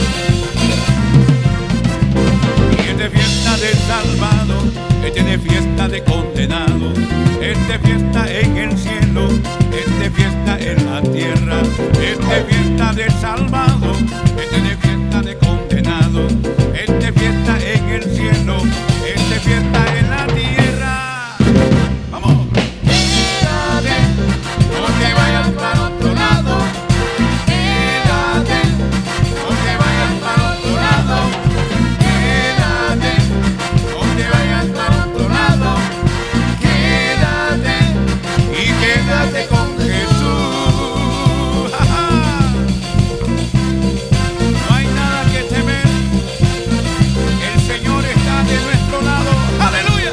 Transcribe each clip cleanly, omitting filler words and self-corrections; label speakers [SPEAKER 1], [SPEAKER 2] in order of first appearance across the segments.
[SPEAKER 1] Esta es fiesta de salvado, esta es fiesta de condenado, esta es fiesta en el cielo, esta es fiesta en la tierra, esta es fiesta de salvado, esta es fiesta de condenado, esta es fiesta en el cielo, esta es fiesta en la tierra. ¡Vamos! Quédate, no te vayas para otro lado. Quédate, no te vayas para otro lado. Quédate, no te vayas para otro lado. Quédate y quédate con Jesús. ¡Ja, ja! No hay nada que temer. El Señor está de nuestro lado. ¡Aleluya!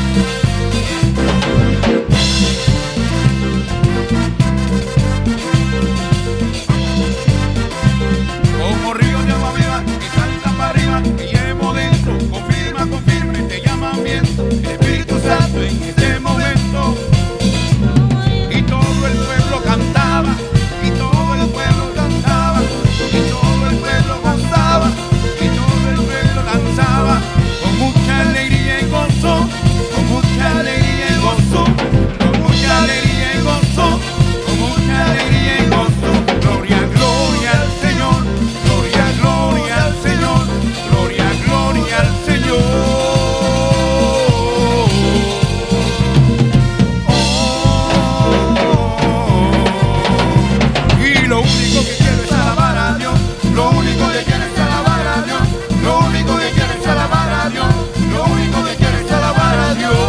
[SPEAKER 1] Como río de agua viva que salta para arriba, que llevo dentro, confirma, confirme, te llaman viento, el Espíritu Santo en este momento. Y todo el pueblo cantaba, y todo el pueblo cantaba, y todo el pueblo gozaba, y todo el pueblo danzaba, con mucha alegría y gozo, con mucha alegría y gozo, con mucha alegría y gozo, con mucha alegría y gozo. Gloria, gloria al Señor, gloria, gloria al Señor, gloria, gloria al Señor. Y lo único que quiero es alabar a Dios, lo único que quiero es alabar a Dios, lo único que quiero es alabar a Dios, lo único que quiero es alabar a Dios.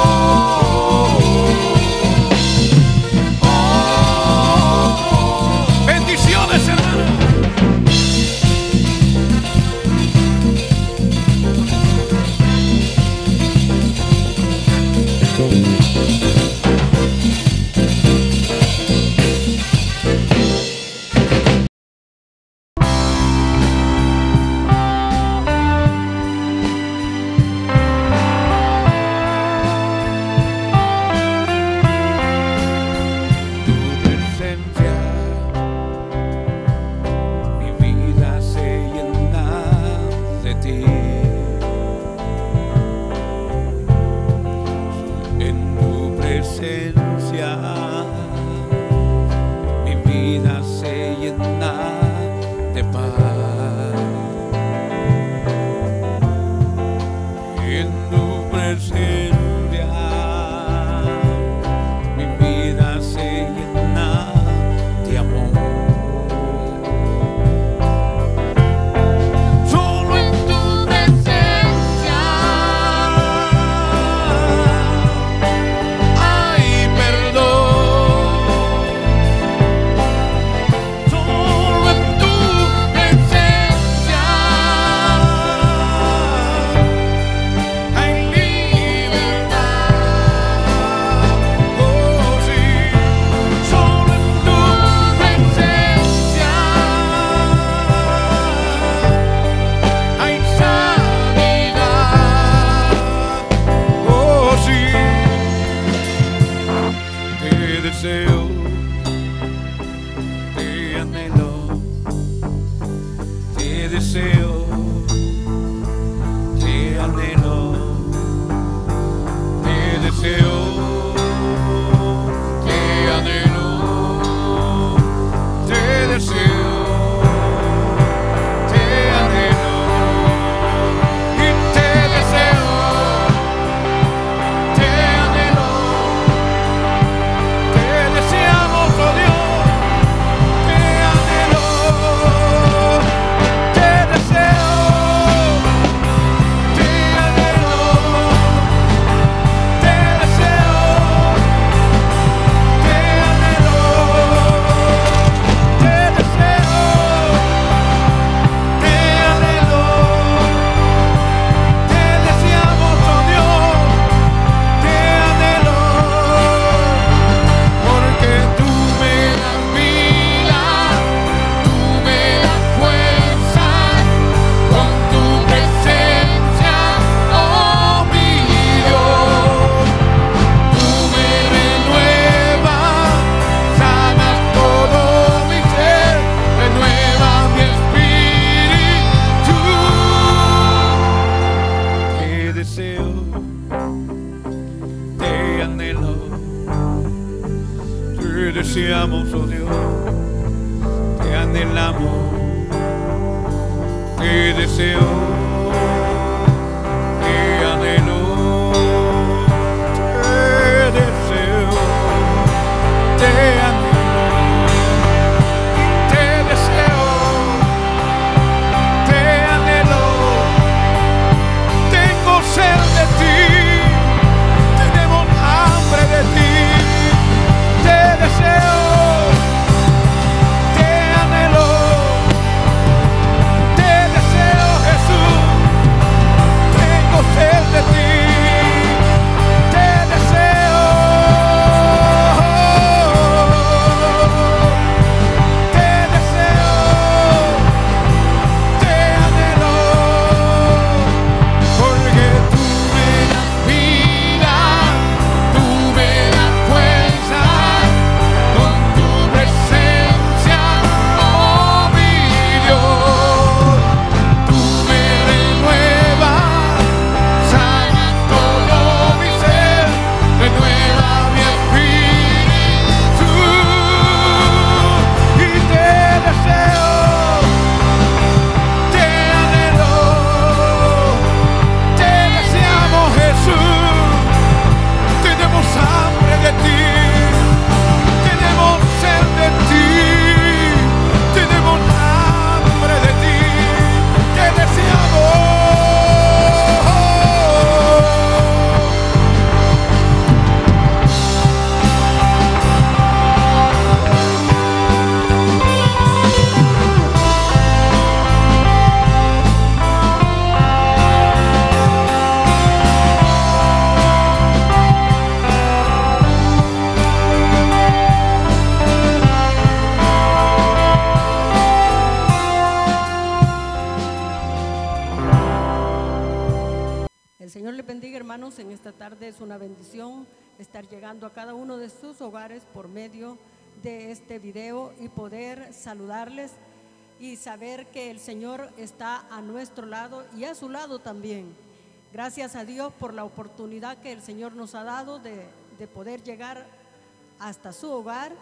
[SPEAKER 1] Bendiciones, hermano. Tu presencia, mi vida se llena de ti. En tu presencia, mi vida se llena de paz. En tu presencia, mi vida se llena de amor. Solo en tu presencia hay perdón. Solo en tu presencia hay libertad. Oh, sí. Solo en tu presencia hay sanidad. Oh, sí. Te deseo, te anhelo, te deseo, te anhelo, te deseo, te anhelo, te deseo, te anhelo y te deseo, te anhelo, te deseamos, oh Dios, te anhelo, te deseo, te anhelo, te deseo. deseamos, oh Dios, te anhelamos, te deseo, te anhelo, te deseo, te anhelo.
[SPEAKER 2] En esta tarde es una bendición estar llegando a cada uno de sus hogares por medio de este video y poder saludarles y saber que el Señor está a nuestro lado y a su lado también. Gracias a Dios por la oportunidad que el Señor nos ha dado de poder llegar hasta su hogar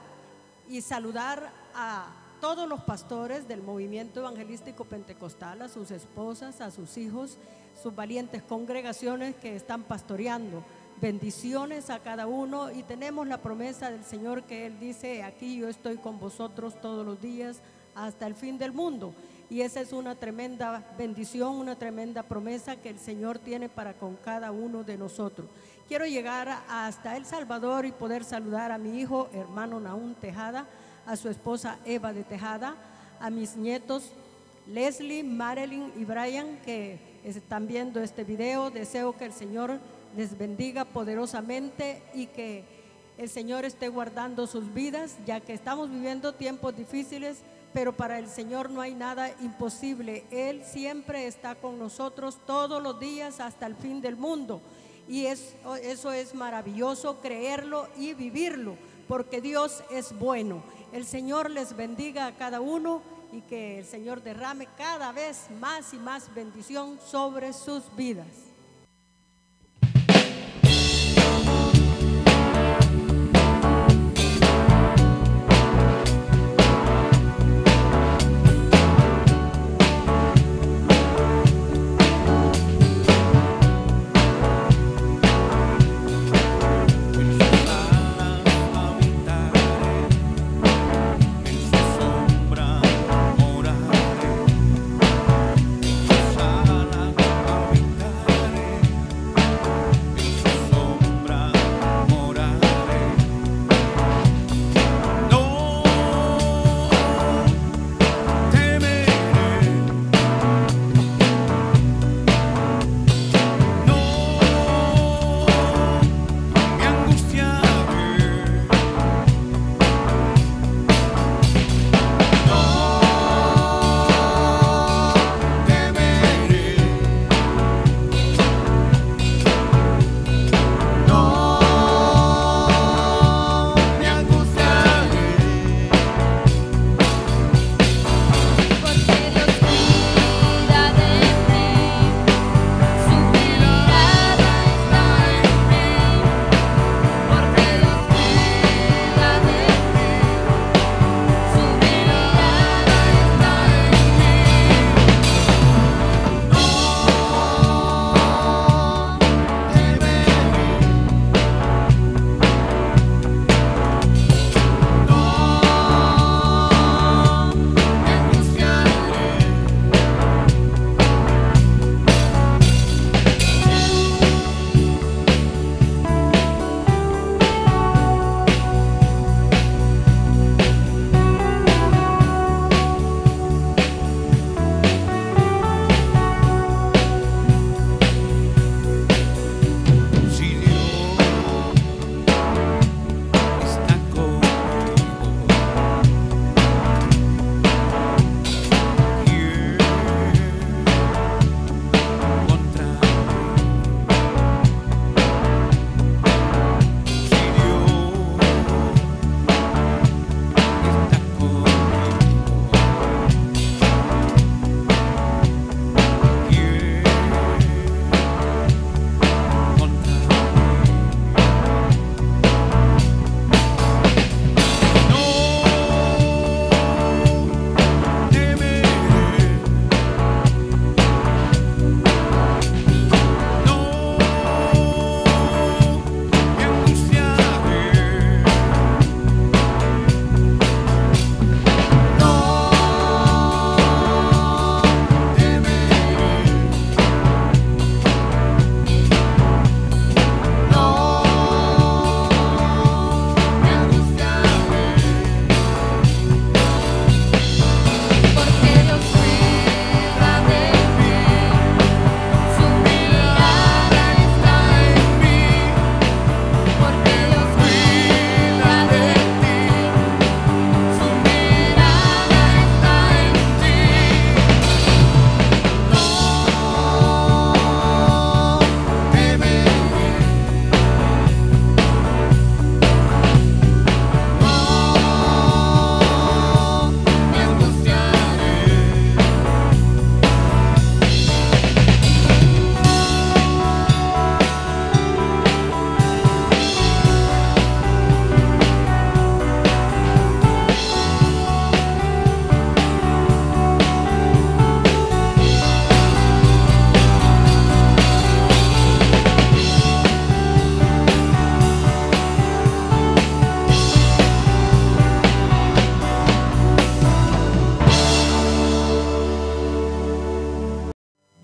[SPEAKER 2] y saludar a todos los pastores del movimiento evangelístico pentecostal, a sus esposas, a sus hijos, sus valientes congregaciones que están pastoreando. Bendiciones a cada uno y tenemos la promesa del Señor que Él dice: aquí yo estoy con vosotros todos los días hasta el fin del mundo. Y esa es una tremenda bendición, una tremenda promesa que el Señor tiene para con cada uno de nosotros. Quiero llegar hasta El Salvador y poder saludar a mi hijo, hermano Nahum Tejada, a su esposa Eva de Tejada, a mis nietos Leslie, Marilyn y Brian, que están viendo este video. Deseo que el Señor les bendiga poderosamente y que el Señor esté guardando sus vidas, ya que estamos viviendo tiempos difíciles, pero para el Señor no hay nada imposible. Él siempre está con nosotros todos los días hasta el fin del mundo, y eso es maravilloso creerlo y vivirlo, porque Dios es bueno. El Señor les bendiga a cada uno y que el Señor derrame cada vez más y más bendición sobre sus vidas.
[SPEAKER 1] Moraré, en sus alas habitaré.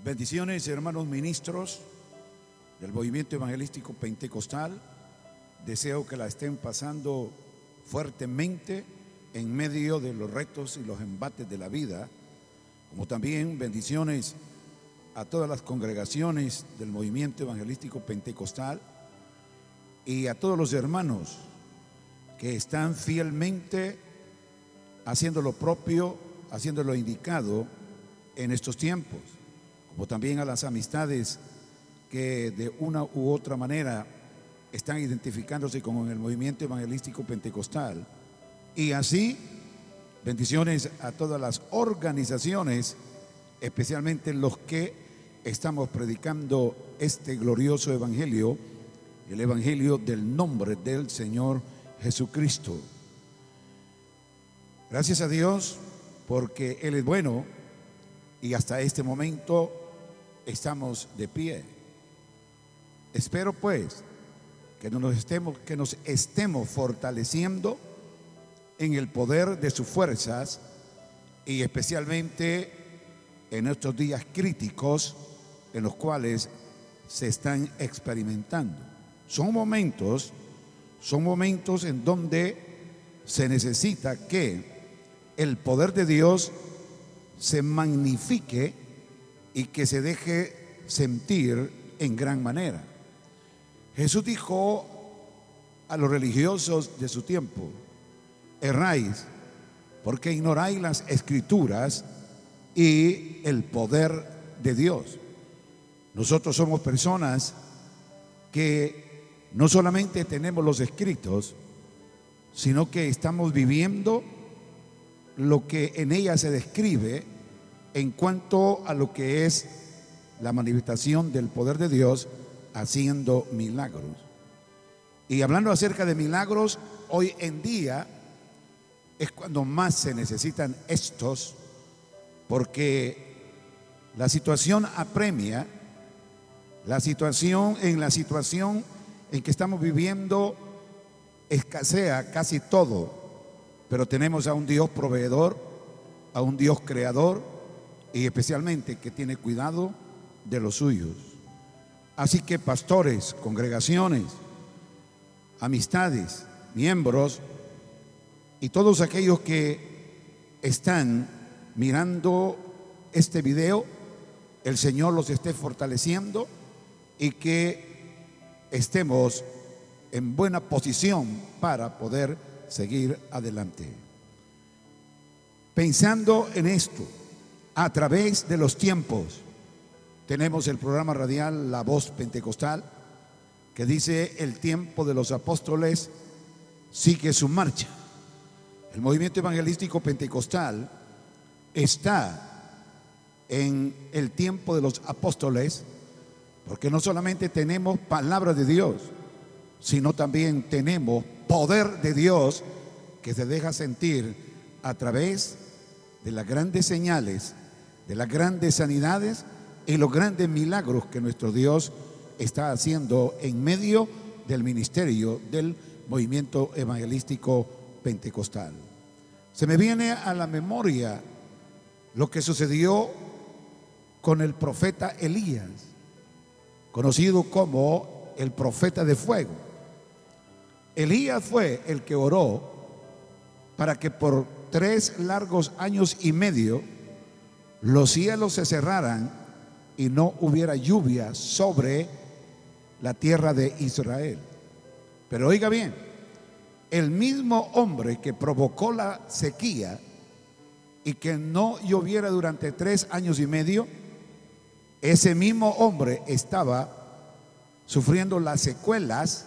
[SPEAKER 3] Bendiciones, hermanos ministros del movimiento evangelístico pentecostal. Deseo que la estén pasando fuertemente en medio de los retos y los embates de la vida, como también bendiciones a todas las congregaciones del movimiento evangelístico pentecostal y a todos los hermanos que están fielmente haciendo lo propio, haciendo lo indicado en estos tiempos, como también a las amistades que de una u otra manera están identificándose con el movimiento evangelístico pentecostal. Y así, bendiciones a todas las organizaciones, especialmente los que estamos predicando este glorioso evangelio, el evangelio del nombre del Señor Jesucristo. Gracias a Dios porque Él es bueno y hasta este momento estamos de pie. Espero pues que nos estemos fortaleciendo en el poder de sus fuerzas y especialmente en estos días críticos en los cuales se están experimentando. Son momentos en donde se necesita que el poder de Dios se magnifique y que se deje sentir en gran manera. Jesús dijo a los religiosos de su tiempo: erráis porque ignoráis las escrituras y el poder de Dios. Nosotros somos personas que no solamente tenemos los escritos, sino que estamos viviendo lo que en ella se describe en cuanto a lo que es la manifestación del poder de Dios haciendo milagros. Y hablando acerca de milagros, hoy en día es cuando más se necesitan estos, porque la situación apremia, la situación en que estamos viviendo escasea casi todo. Pero tenemos a un Dios proveedor, a un Dios creador y especialmente que tiene cuidado de los suyos. Así que pastores, congregaciones, amistades, miembros y todos aquellos que están mirando este video, el Señor los esté fortaleciendo y que estemos en buena posición para poder seguir adelante. Pensando en esto, a través de los tiempos, tenemos el programa radial La Voz Pentecostal, que dice: el tiempo de los apóstoles sigue su marcha. El movimiento evangelístico pentecostal está en el tiempo de los apóstoles, porque no solamente tenemos palabra de Dios, sino también tenemos poder de Dios que se deja sentir a través de las grandes señales, de las grandes sanidades y los grandes milagros que nuestro Dios está haciendo en medio del ministerio del movimiento evangelístico pentecostal. Se me viene a la memoria lo que sucedió con el profeta Elías, conocido como el profeta de fuego. Elías fue el que oró para que por 3 largos años y medio los cielos se cerraran y no hubiera lluvia sobre la tierra de Israel. Pero oiga bien, el mismo hombre que provocó la sequía y que no lloviera durante 3 años y medio, ese mismo hombre estaba sufriendo las secuelas,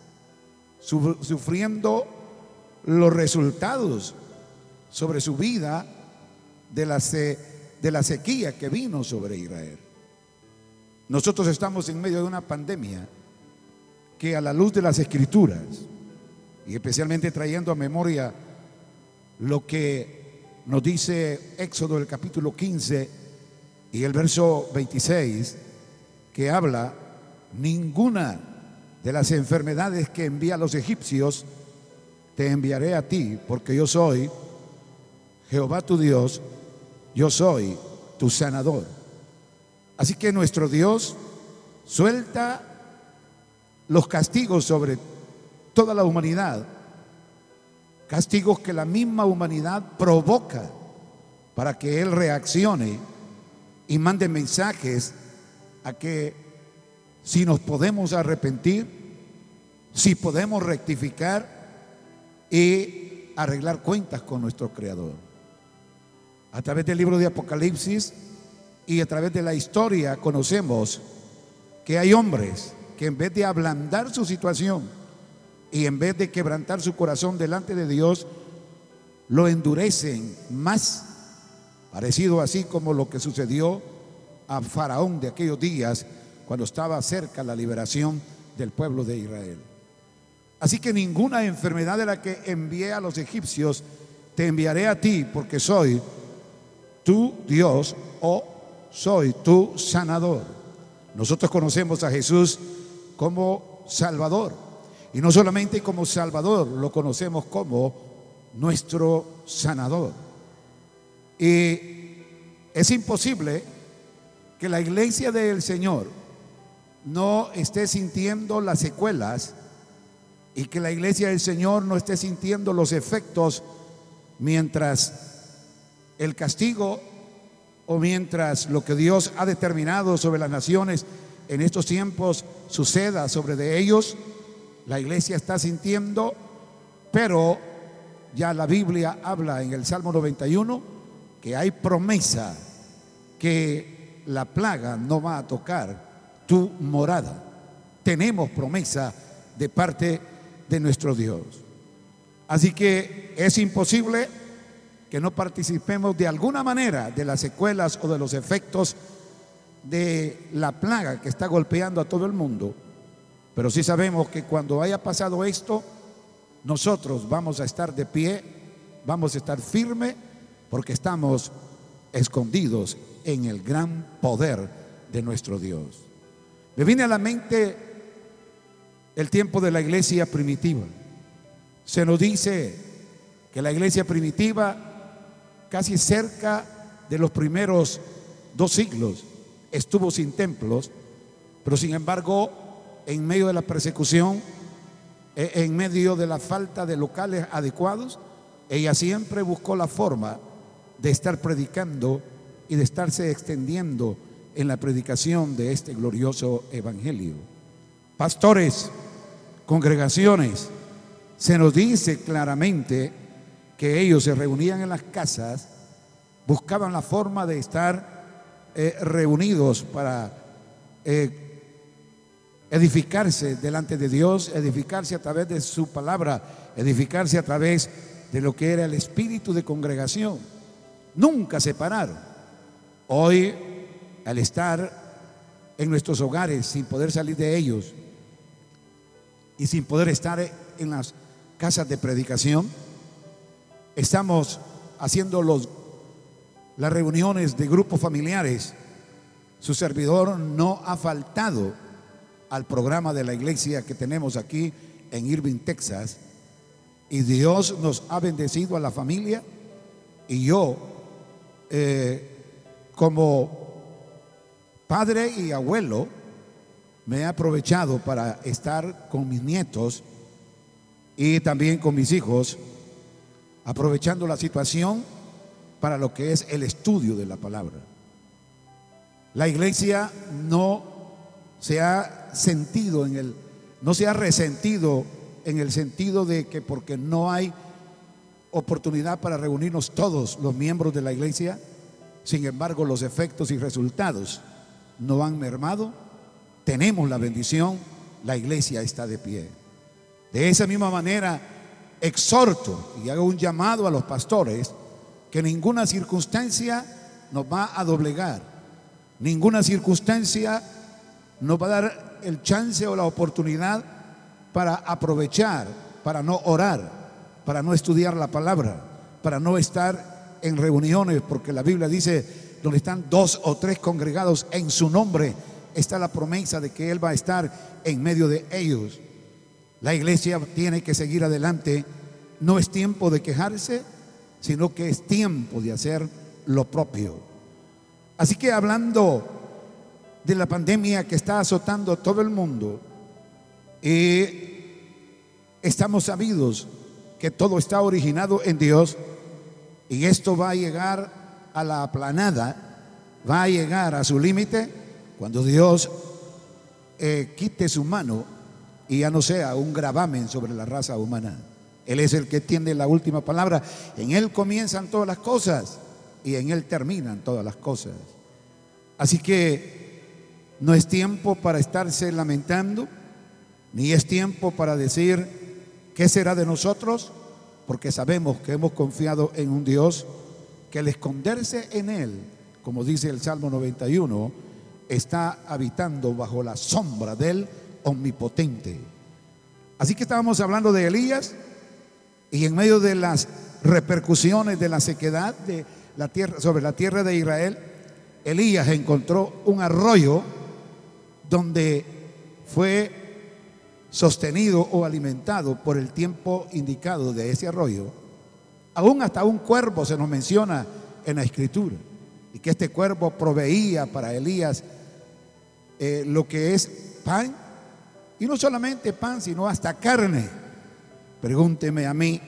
[SPEAKER 3] sufriendo los resultados sobre su vida de la sequía que vino sobre Israel. Nosotros estamos en medio de una pandemia que, a la luz de las escrituras y especialmente trayendo a memoria lo que nos dice Éxodo, el capítulo 15 y el verso 26, que habla: ninguna de las enfermedades que envía a los egipcios te enviaré a ti, porque yo soy Jehová tu Dios, yo soy tu sanador. Así que nuestro Dios suelta los castigos sobre toda la humanidad, castigos que la misma humanidad provoca para que Él reaccione y mande mensajes a que si nos podemos arrepentir, si podemos rectificar y arreglar cuentas con nuestro Creador. A través del libro de Apocalipsis y a través de la historia conocemos que hay hombres que en vez de ablandar su situación y en vez de quebrantar su corazón delante de Dios, lo endurecen más, parecido así como lo que sucedió a Faraón de aquellos días cuando estaba cerca la liberación del pueblo de Israel. Así que ninguna enfermedad de la que envié a los egipcios te enviaré a ti, porque soy tu Dios o soy tu sanador. Nosotros conocemos a Jesús como Salvador, y no solamente como Salvador, lo conocemos como nuestro sanador. Y es imposible que la iglesia del Señor no esté sintiendo las secuelas y que la iglesia del Señor no esté sintiendo los efectos mientras el castigo o mientras lo que Dios ha determinado sobre las naciones en estos tiempos suceda sobre de ellos. La iglesia está sintiendo, pero ya la Biblia habla en el Salmo 91 que hay promesa que la plaga no va a tocar tu morada. Tenemos promesa de parte de nuestro Dios. Así que es imposible que no participemos de alguna manera de las secuelas o de los efectos de la plaga que está golpeando a todo el mundo. Pero sí sabemos que cuando haya pasado esto, nosotros vamos a estar de pie, vamos a estar firmes, porque estamos escondidos en el gran poder de nuestro Dios. Me viene a la mente el tiempo de la iglesia primitiva. Se nos dice que la iglesia primitiva, casi cerca de los primeros 2 siglos, estuvo sin templos, pero sin embargo, en medio de la persecución, en medio de la falta de locales adecuados, ella siempre buscó la forma de estar predicando y de estarse extendiendo en la predicación de este glorioso evangelio. Pastores, congregaciones, se nos dice claramente que ellos se reunían en las casas, buscaban la forma de estar reunidos para edificarse delante de Dios, edificarse a través de su palabra, edificarse a través de lo que era el espíritu de congregación. Nunca se pararon. Hoy, al estar en nuestros hogares sin poder salir de ellos y sin poder estar en las casas de predicación, estamos haciendo las reuniones de grupos familiares. Su servidor no ha faltado al programa de la iglesia que tenemos aquí en Irving, Texas, y Dios nos ha bendecido a la familia, y yo como padre y abuelo me he aprovechado para estar con mis nietos y también con mis hijos, aprovechando la situación para lo que es el estudio de la palabra. La iglesia no se ha sentido no se ha resentido en el sentido de que porque no hay oportunidad para reunirnos todos los miembros de la iglesia, sin embargo los efectos y resultados no han mermado. Tenemos la bendición, la iglesia está de pie. De esa misma manera exhorto y hago un llamado a los pastores que ninguna circunstancia nos va a doblegar, ninguna circunstancia nos va a dar el chance o la oportunidad para aprovechar, para no orar, para no estudiar la palabra, para no estar en reuniones, porque la Biblia dice: donde están 2 o 3 congregados en su nombre, está la promesa de que Él va a estar en medio de ellos. La iglesia tiene que seguir adelante. No es tiempo de quejarse, sino que es tiempo de hacer lo propio. Así que hablando de la pandemia que está azotando todo el mundo, y estamos sabidos que todo está originado en Dios, y esto va a llegar a la aplanada, va a llegar a su límite cuando Dios quite su mano y ya no sea un gravamen sobre la raza humana. Él es el que tiene la última palabra. En Él comienzan todas las cosas y en Él terminan todas las cosas. Así que no es tiempo para estarse lamentando, ni es tiempo para decir ¿qué será de nosotros? Porque sabemos que hemos confiado en un Dios que al esconderse en Él, como dice el Salmo 91, está habitando bajo la sombra del Omnipotente. Así que estábamos hablando de Elías, y en medio de las repercusiones de la sequedad de la tierra, sobre la tierra de Israel, Elías encontró un arroyo donde fue sostenido o alimentado por el tiempo indicado de ese arroyo. Aún hasta un cuervo se nos menciona en la Escritura, y que este cuervo proveía para Elías lo que es pan, y no solamente pan, sino hasta carne. Pregúnteme a mí,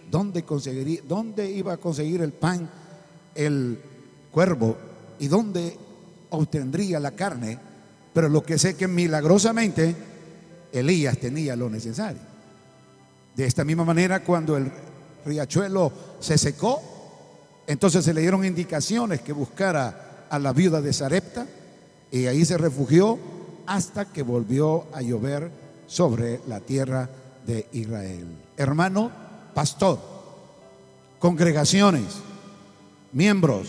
[SPEAKER 3] ¿dónde iba a conseguir el pan el cuervo y dónde obtendría la carne? Pero lo que sé que milagrosamente Elías tenía lo necesario. De esta misma manera, cuando el riachuelo se secó, entonces se le dieron indicaciones que buscara a la viuda de Sarepta, y ahí se refugió hasta que volvió a llover sobre la tierra de Israel. Hermano pastor, congregaciones, miembros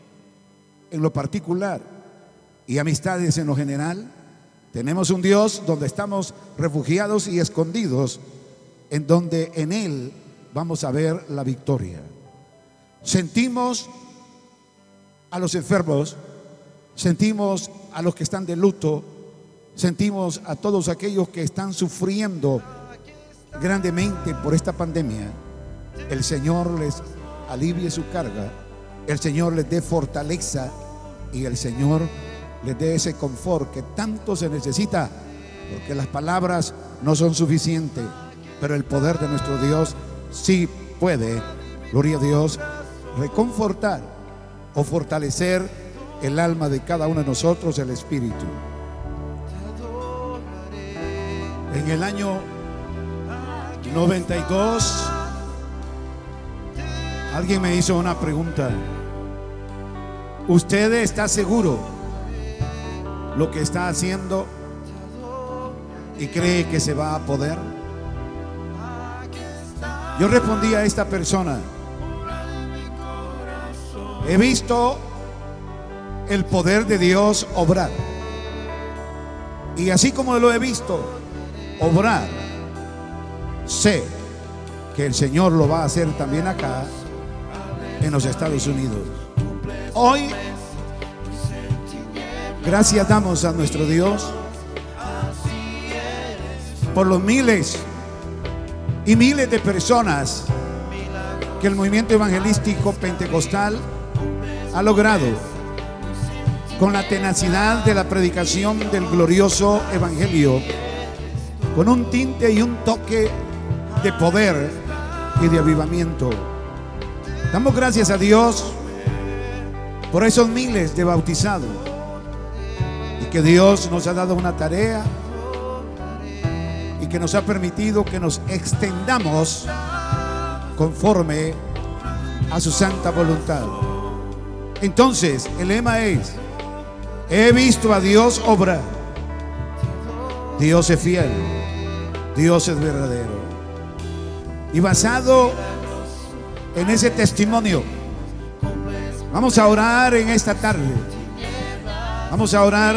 [SPEAKER 3] en lo particular y amistades en lo general, tenemos un Dios donde estamos refugiados y escondidos, en donde en Él vamos a ver la victoria. Sentimos a los enfermos, sentimos a los que están de luto, sentimos a todos aquellos que están sufriendo grandemente por esta pandemia. El Señor les alivie su carga, el Señor les dé fortaleza y el Señor les dé ese confort que tanto se necesita, porque las palabras no son suficientes, pero el poder de nuestro Dios sí puede, gloria a Dios, reconfortar o fortalecer el alma de cada uno de nosotros, el espíritu. En el año 92, alguien me hizo una pregunta: ¿usted está seguro lo que está haciendo y cree que se va a poder? Yo respondí a esta persona: he visto el poder de Dios obrar, y así como lo he visto obrar, sé que el Señor lo va a hacer también acá en los Estados Unidos. Hoy, gracias damos a nuestro Dios por los miles y miles de personas que el movimiento evangelístico pentecostal ha logrado con la tenacidad de la predicación del glorioso evangelio, con un tinte y un toque de poder y de avivamiento. Damos gracias a Dios por esos miles de bautizados, y que Dios nos ha dado una tarea y que nos ha permitido que nos extendamos conforme a su santa voluntad. Entonces el lema es: he visto a Dios obrar. Dios es fiel, Dios es verdadero. Y basado en ese testimonio, vamos a orar en esta tarde. Vamos a orar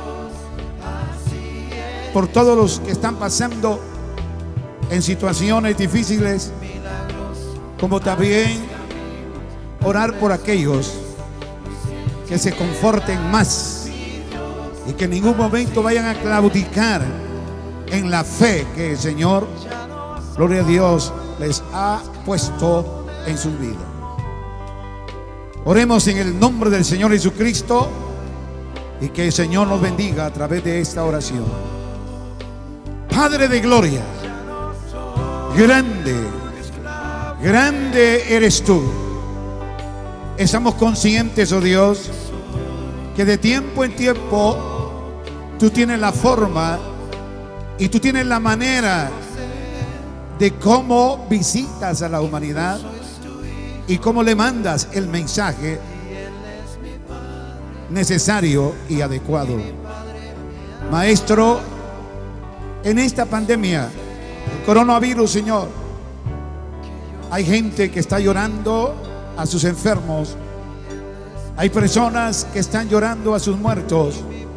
[SPEAKER 3] por todos los que están pasando en situaciones difíciles, como también orar por aquellos que se conforten más y que en ningún momento vayan a claudicar en la fe que el Señor, gloria a Dios, les ha puesto en su vida. Oremos en el nombre del Señor Jesucristo. y que el Señor nos bendiga a través de esta oración. Padre de gloria, grande, grande eres tú. Estamos conscientes, oh Dios, que de tiempo en tiempo tú tienes la forma y tú tienes la manera de cómo visitas a la humanidad y cómo le mandas el mensaje necesario y adecuado. Maestro, en esta pandemia, el coronavirus, Señor, hay gente que está llorando a sus enfermos. Hay personas que están llorando a sus muertos.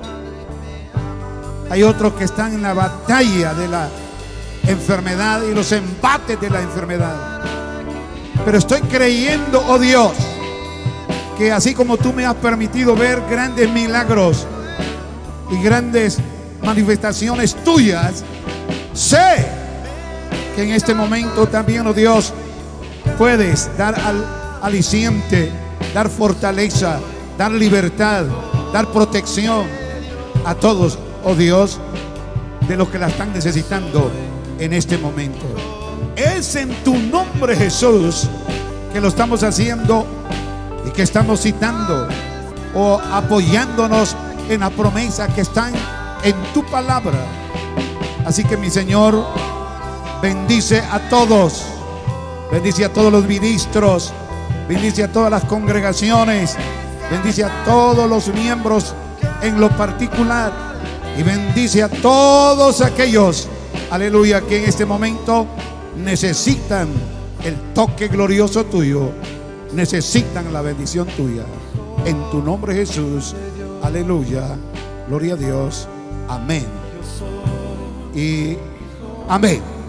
[SPEAKER 3] Hay otros que están en la batalla de la enfermedad y los embates de la enfermedad. Pero estoy creyendo, oh Dios, que así como tú me has permitido ver grandes milagros y grandes manifestaciones tuyas, sé que en este momento también, oh Dios, puedes dar aliciente, dar fortaleza, dar libertad, dar protección a todos, oh Dios, de los que la están necesitando en este momento. Es en tu nombre, Jesús, que lo estamos haciendo y que estamos citando o apoyándonos en la promesa que están en tu palabra. Así que, mi Señor, bendice a todos, bendice a todos los ministros, bendice a todas las congregaciones, bendice a todos los miembros en lo particular y bendice a todos aquellos, aleluya, que en este momento necesitan el toque glorioso tuyo, necesitan la bendición tuya. En tu nombre, Jesús, aleluya, gloria a Dios, amén y amén.